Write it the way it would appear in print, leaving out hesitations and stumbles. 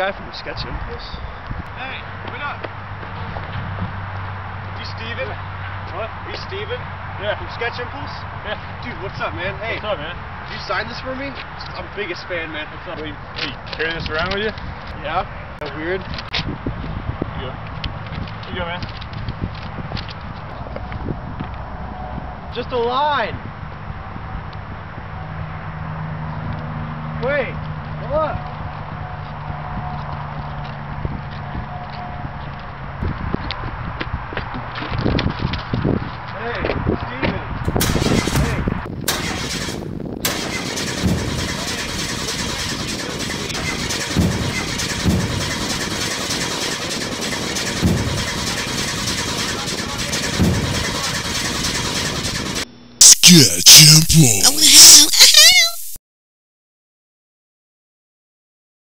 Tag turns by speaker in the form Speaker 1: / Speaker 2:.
Speaker 1: guy from Sketch Impulse?
Speaker 2: Hey, what up? You Steven?
Speaker 1: What?
Speaker 2: Are you Steven?
Speaker 1: Yeah.
Speaker 2: From Sketch Impulse?
Speaker 1: Yeah.
Speaker 2: Dude, what's up, man? Hey.
Speaker 1: What's up, man?
Speaker 2: Did you sign this for me? I'm the biggest fan, man.
Speaker 1: What's up? Hey, you carry this around with you?
Speaker 2: Yeah? That weird?
Speaker 1: Here you go. Here you go, man.
Speaker 2: Just a line. Wait, look. Hey, Steven. Hey.
Speaker 3: Sketch Impulse.